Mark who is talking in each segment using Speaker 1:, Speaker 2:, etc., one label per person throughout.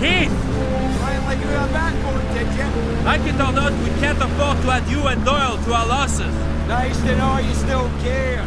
Speaker 1: Heath!
Speaker 2: Didn't let you out backboard, did you?
Speaker 1: Like it or not, we can't afford to add you and Doyle to our losses.
Speaker 2: Nice to know you still care.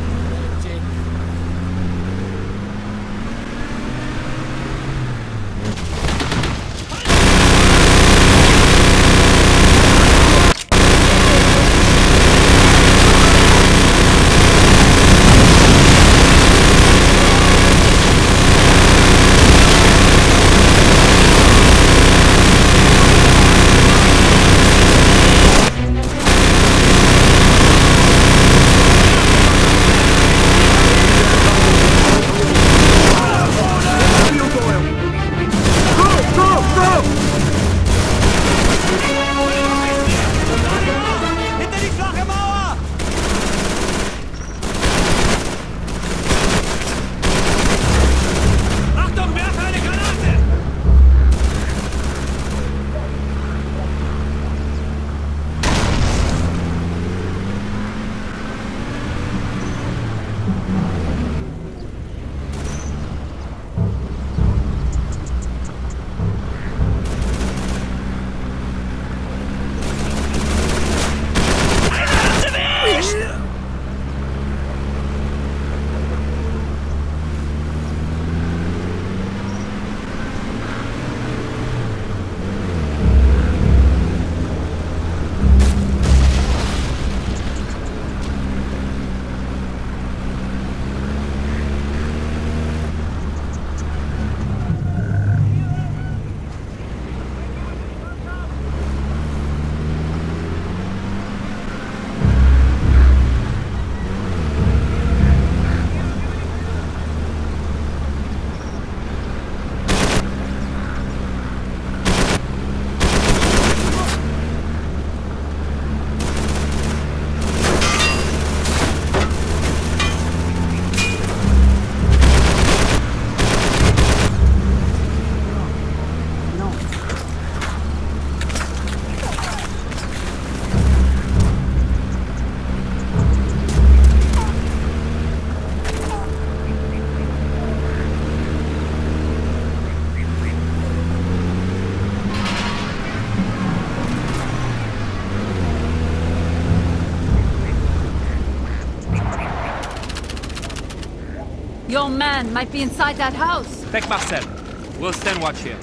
Speaker 3: Your man might be inside that house.
Speaker 1: Take Marcel. We'll stand watch here.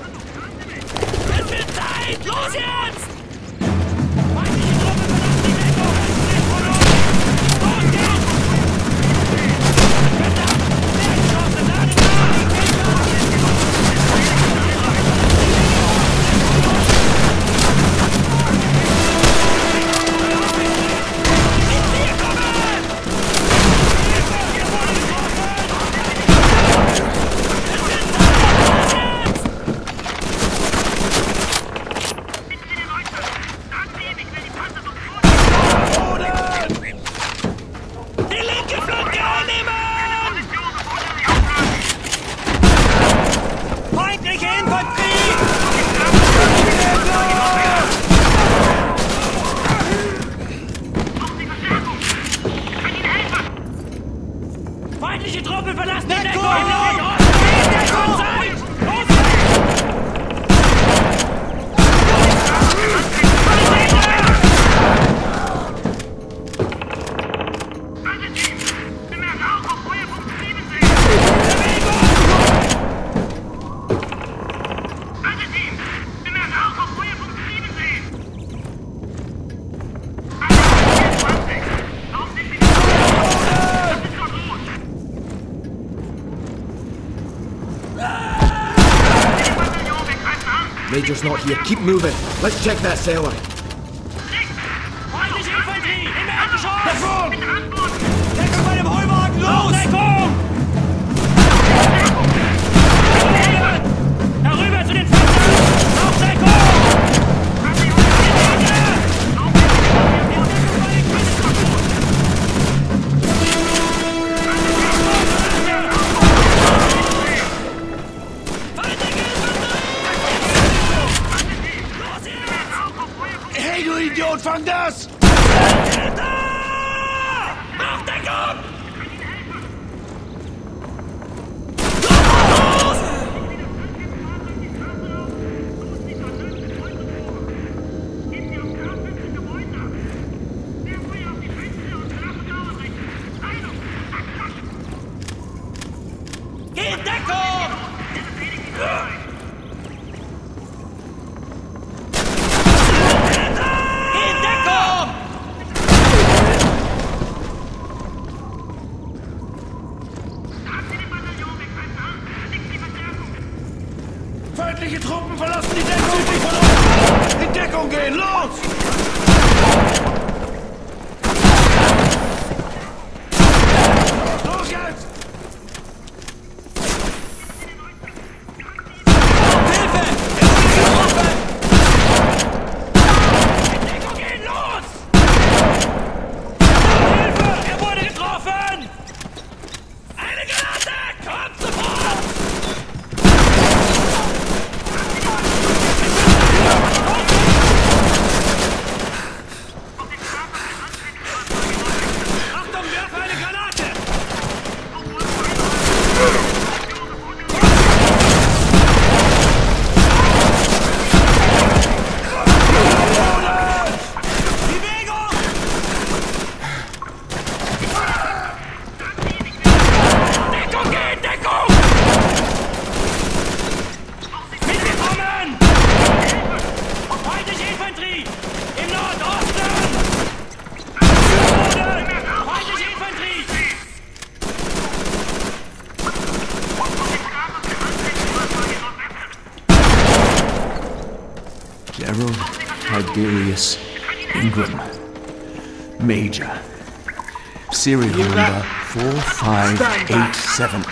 Speaker 4: Es wird Zeit! Los jetzt!
Speaker 5: Feindliche Truppen verlassen die Deckung! Im Nordosten! Deckung seid! Los!
Speaker 2: Major's not here. Keep moving. Let's check that cellar.
Speaker 5: Feindliche Infanterie! Im Erdgeschoss! Deckung! Deckung bei dem Heuwagen! Los! Deckung! Darüber zu den Fenstern! Auf Deckung!
Speaker 2: Hey, du Idiot, fang das!
Speaker 5: Auf Deckung!
Speaker 2: Feindliche Truppen verlassen die Deckung südlich von uns! In Deckung gehen, los! Los jetzt!
Speaker 5: Hilfe! In Deckung gehen, los! Hilfe! Er wurde getroffen! Eine Granate! Kommt sofort! Achtung, werfe eine Granate! Bewegung! Deckung gehen, Deckung! Mitgekommen! Feindliche Infanterie! Im Nordosten! Boden! Feindliche Infanterie!
Speaker 2: Gerald Tiberius Ingram, Major. Serial number 4587.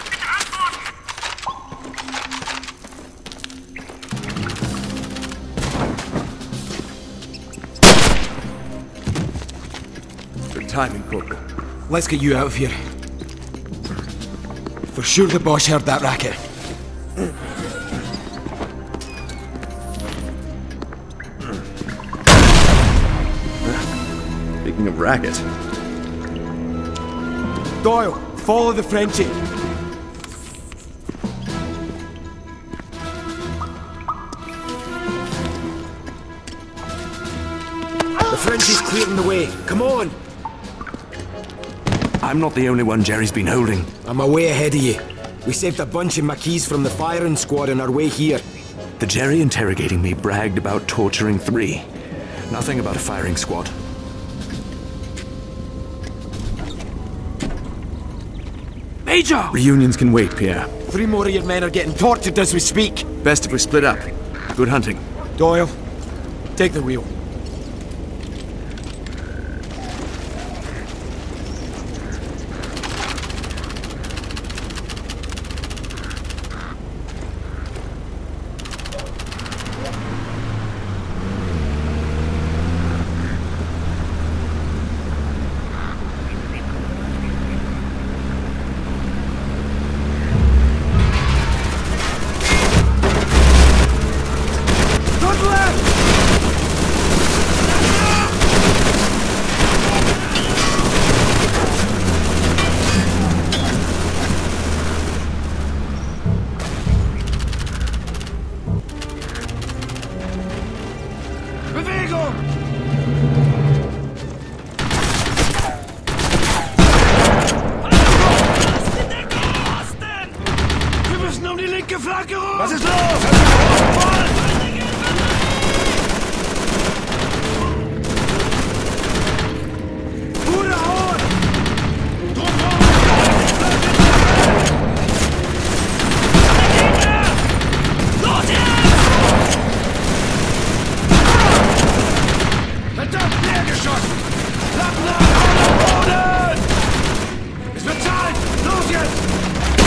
Speaker 2: Good timing, Corporal.
Speaker 6: Let's get you out of here. For sure the Bosch heard that racket.
Speaker 2: Speaking of racket.
Speaker 6: Doyle, follow the Frenchie. The Frenchie's clearing the way. Come on!
Speaker 2: I'm not the only one Jerry's been holding.
Speaker 6: I'm way ahead of you. We saved a bunch of Maquis from the firing squad on our way here.
Speaker 2: The Jerry interrogating me bragged about torturing 3. Nothing about a firing squad.
Speaker 6: Major!
Speaker 2: Reunions can wait, Pierre.
Speaker 6: 3 more of your men are getting tortured as we speak.
Speaker 2: Best if we split up. Good hunting.
Speaker 6: Doyle, take the wheel.
Speaker 2: Was ist los?
Speaker 5: Verdammt, leergeschossen! Lappen nach Boden! Es wird Zeit! Los jetzt!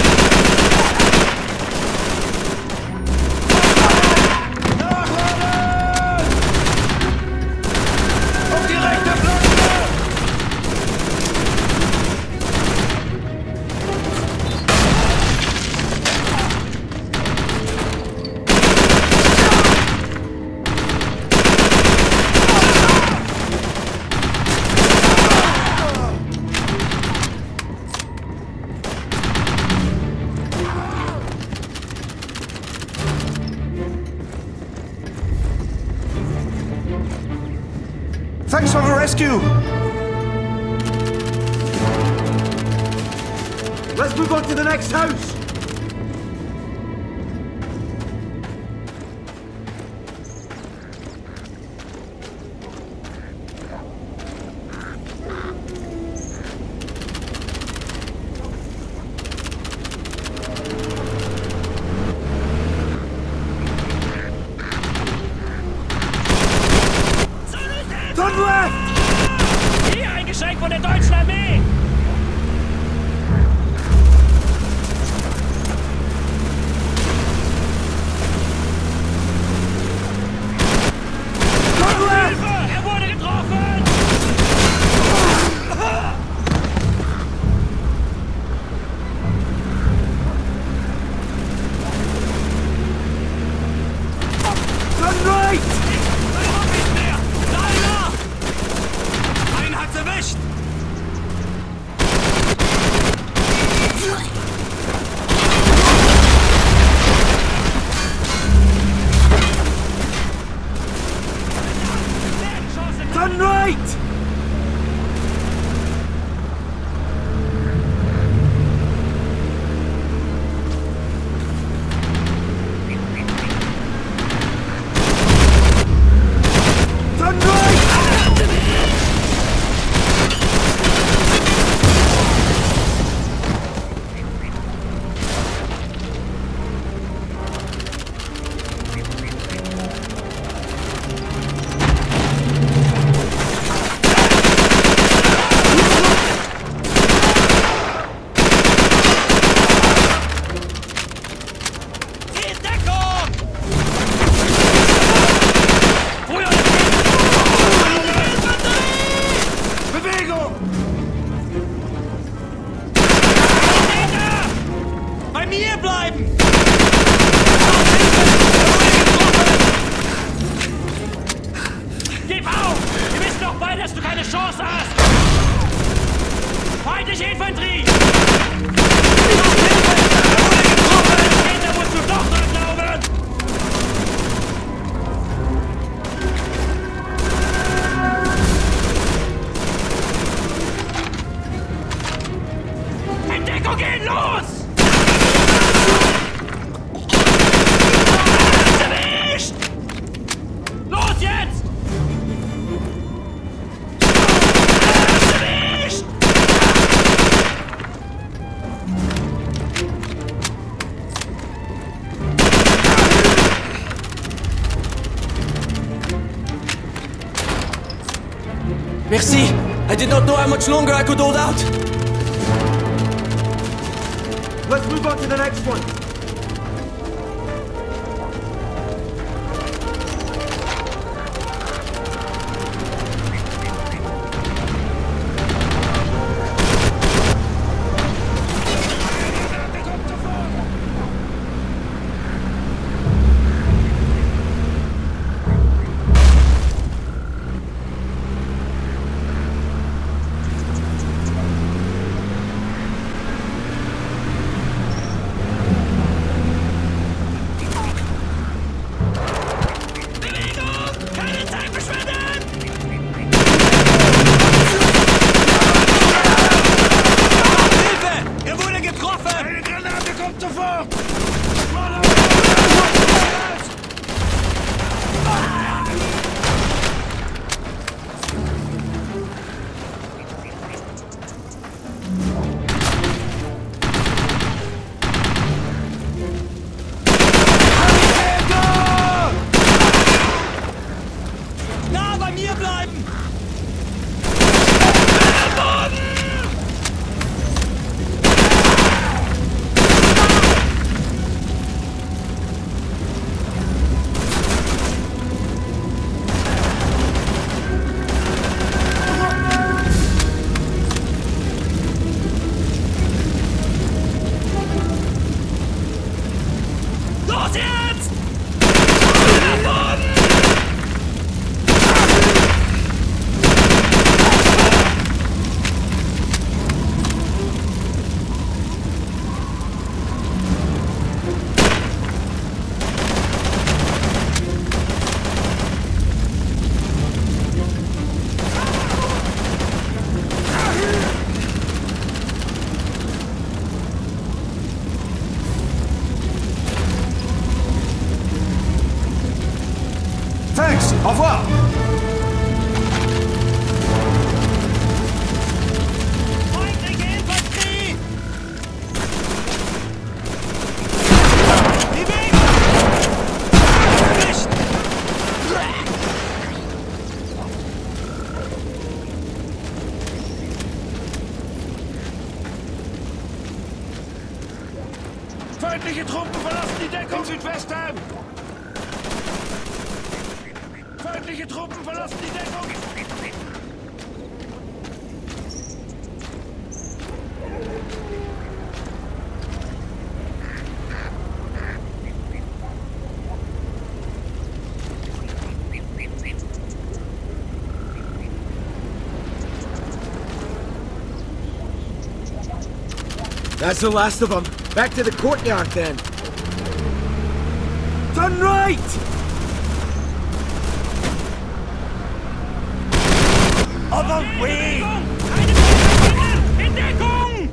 Speaker 2: Thanks for the rescue!
Speaker 6: Let's move on to the next house!
Speaker 5: Infanterie! Da musst du doch dran glauben! In Deckung gehen, los! Erwischt! Los jetzt! Erwischt!
Speaker 7: Merci! I did not know how much longer I could hold out!
Speaker 6: Let's move on to the next one.
Speaker 8: Thanks. Au revoir.
Speaker 5: Feindliche Infanterie! Die Wege! Erwischt! Feindliche Truppen verlassen die Deckung Südwesten! Feindliche Truppen verlassen die Deckung!
Speaker 6: That's the last of them. Back to the courtyard then. Turn right!
Speaker 5: Other way! Keine Feinde! In Deckung!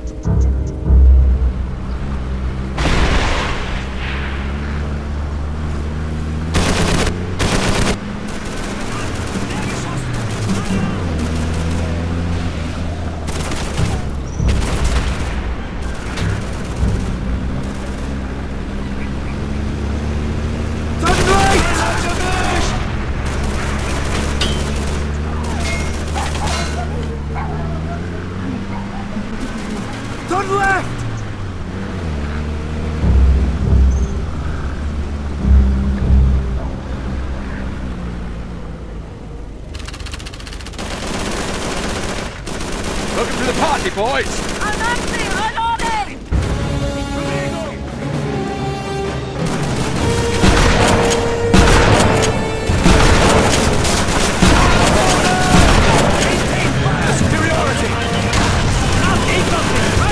Speaker 6: Turn left!
Speaker 8: Welcome to the party, boys.
Speaker 3: I'm empty! Reloading!
Speaker 8: Superiority.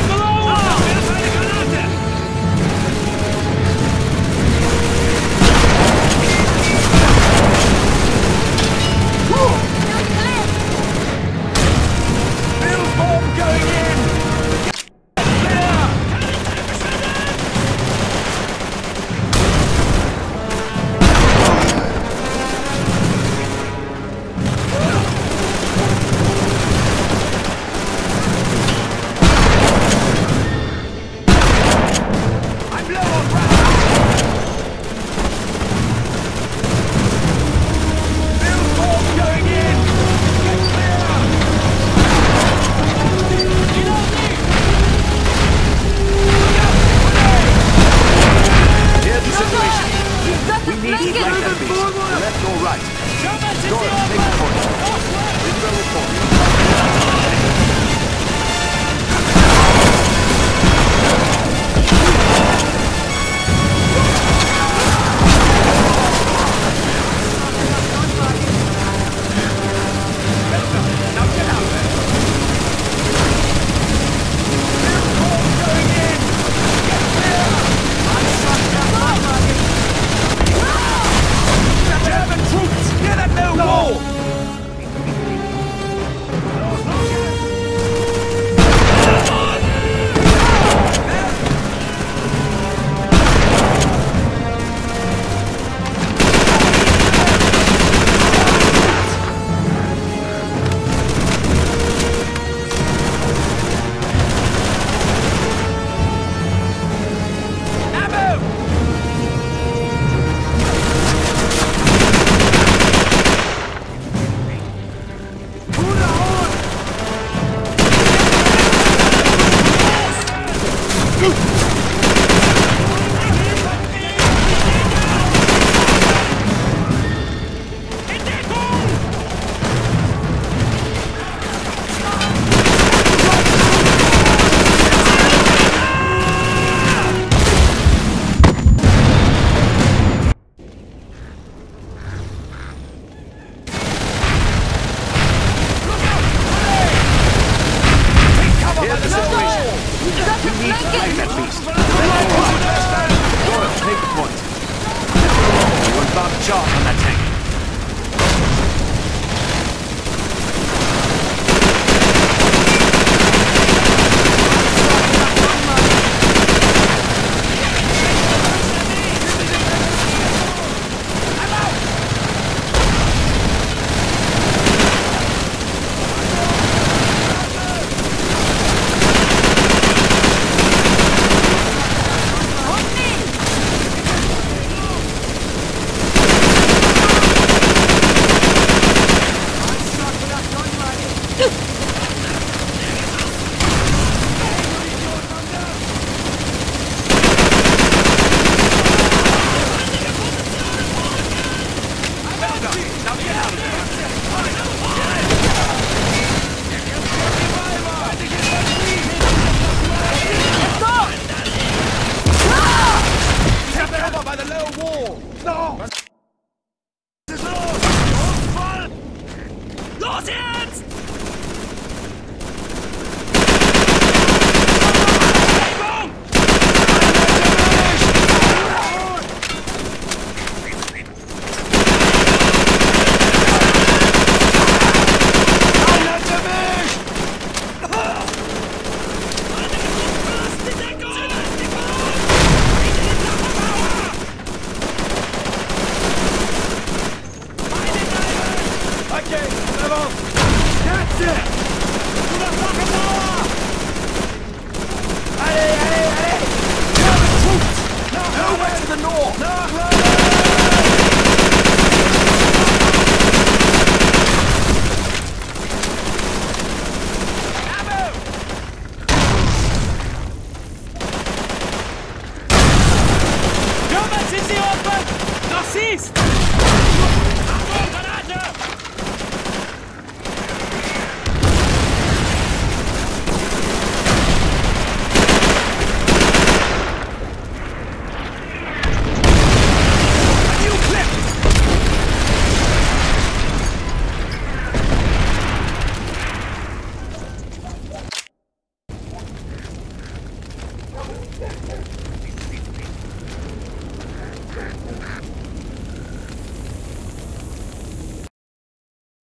Speaker 8: door!
Speaker 1: Germans, sind Sie offen? Noch siehst!
Speaker 4: Achtung, Granate!